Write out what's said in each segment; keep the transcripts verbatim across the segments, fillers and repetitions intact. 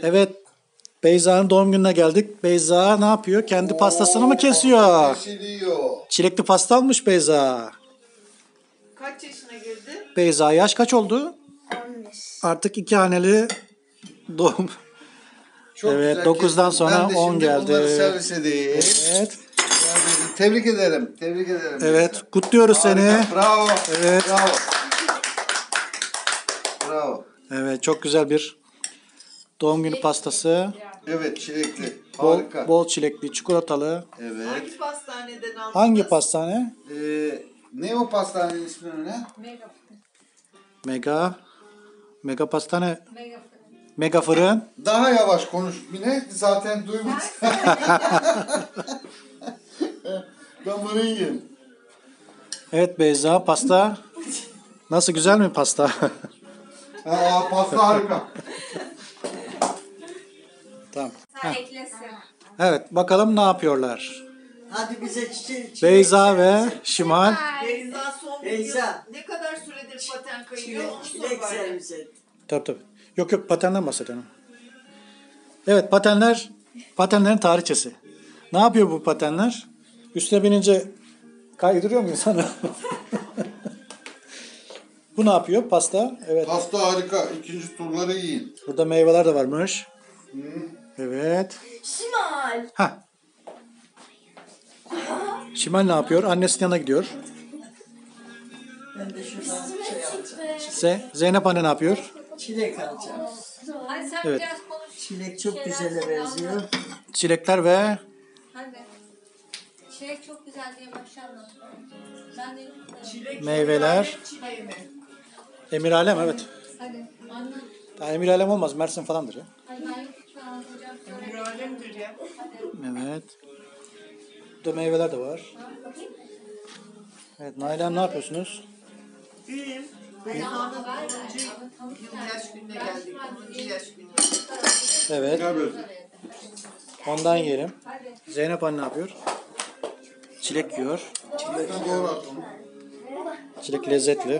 Evet. Beyza'nın doğum gününe geldik. Beyza ne yapıyor? Kendi pastasını mı kesiyor? Kesiliyor. Çilekli pasta almış Beyza. Kaç yaşına girdi? Beyza yaş kaç oldu? on beş. Artık iki haneli doğum. Çok Evet, güzel dokuzdan kestin. sonra Ben de on şimdi geldi. bunları servis edeyim. Evet. Yani tebrik ederim. Tebrik ederim. Evet. Kutluyoruz seni. Harika, bravo. Evet. Bravo. Bravo. Evet. Çok güzel bir doğum günü pastası. Evet, çilekli. Bol, Harika. bol çilekli, çikolatalı. Evet. Hangi pastaneden aldınız? Hangi pastane? Ee, ne o pastanenin ismi ne? Mega. Mega pastane. Mega fırın. Daha yavaş konuş Mine. Zaten duymaz. Damarı yiyin. Evet Beyza pasta. Nasıl, güzel mi pasta? Aa, pasta harika. Tamam. Sen eklesin. Evet bakalım ne yapıyorlar. Hadi bize çiçek. Beyza ve Şimal. Beyza son bir yıl Beyza. ne kadar süredir paten kayıyor? Çilek, Onu sor çilek bari. servis et. Tabii tabii. Yok yok patenden bahsediyorum. Evet patenler, patenlerin tarihçesi. Ne yapıyor bu patenler? Üstüne binince kaydırıyor mu insanı? Bu ne yapıyor? Pasta. Evet. Pasta harika. İkinci turları yiyin. Burada meyveler de varmış. Evet. Şimal. Ha. Şimal ne yapıyor? Annesinin yanına gidiyor. Ben de şuradan şey alacağım. Se Zeynep anne ne yapıyor? Çilek alacağım. Hadi sen Evet. biraz konuş. Çilek çok güzele benziyor. Çilekler ve Hadi. Çilek çok güzel diye maşallah. Ben de Çilek, Meyveler. çileği mi? Emir Alem, evet. hadi. Anne. Daha Emir Alem olmaz. Mersin falandır ya. Hadi ben lütfen hocam. Bir alemdir ya. Evet. Burada meyveler de var. Evet Nalan ne yapıyorsunuz? İyiyim. Beyza'nın onuncu yıl yaş gününe geldik. onuncu yaş günü. Evet. Ondan yiyelim. Zeynep anne ne yapıyor? Çilek yiyor. Çilekten doğru at onu. Çilek lezzetli.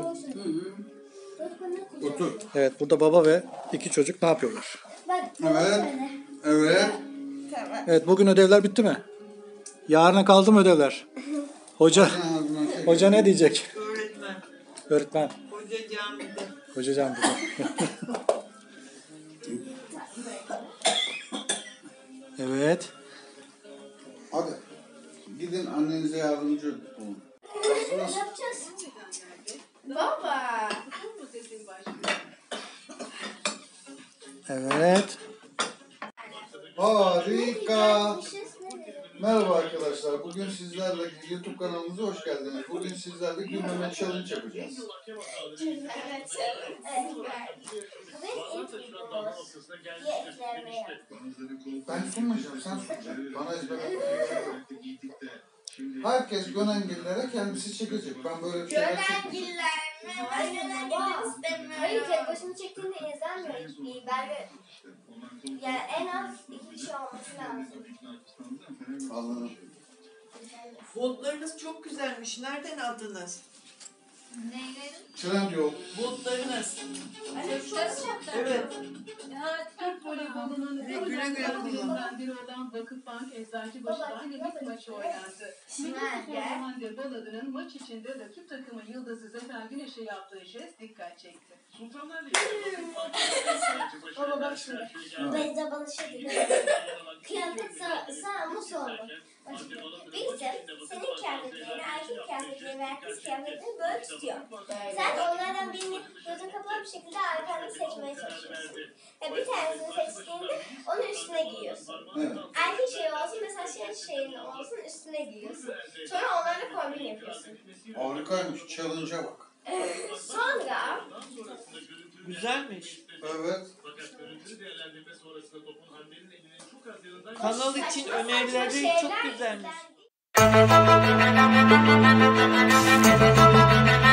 Otur. Evet burada baba ve iki çocuk ne yapıyorlar? Evet. Evet. Evet bugün ödevler bitti mi? Yarına kaldı mı ödevler? Hoca hoca ne diyecek? Öğretmen. Öğretmen. Hoca camide. Hoca can burada. Evet. Hadi. Gidin annenize yardımcı olun. Ne yapacağız? Baba. Evet. Harika. Merhaba arkadaşlar. Bugün sizlerle YouTube kanalımıza hoş geldiniz. Bugün sizlerle gülmeme challenge yapacağız. Evet. Ben sunmayacağım, sen sunacaksın. Bana ezber etme. Herkes Gönengillere kendisi çekecek. Ben böyle bir şeyler çekmeyeceğim. Görengiler mi? Ben görengiler istemiyorum. Hayır, tek başına çektiğinde izlenmiyor. Ben de yani en az iki kişi olması lazım. Anladım. Botlarınız çok güzelmiş. Nereden aldınız? Neylerin? Trendyol. Botlarınız. Anne çok yaptı. Evet. Ya Türk voleybolunun Güle güle kullan. birinden biri olan Vakıfbank Eczacıbaşı'dan bir lig maçı oynandı. Şimdi Milli gel. Sporcuman Göbel adının maç içinde rakip takımın yıldızı Zafer Güneş'e yaptığı jest dikkat çekti. Baba bak şimdi. Beyza bana şey dedi. Kıyafet sana, sana mı sordu? Bizim senin kıyafetlerini, erkek kıyafetlerini veya kız kıyafetlerini böyle tutuyor. Sen onlardan birini gözün kapalı bir şekilde arkanda seçmeye çalışıyorsun. Ve bir tanesini seçtiğinde onun üstüne giyiyorsun. Evet. Erkek şey olsun, mesela şey şeyin olsun üstüne giyiyorsun. Sonra onlarla kombin yapıyorsun. Harikaymış. Challenge'a bak. Sonra Güzelmiş. Evet. Kanal için önerileri çok güzelmiş. şeyler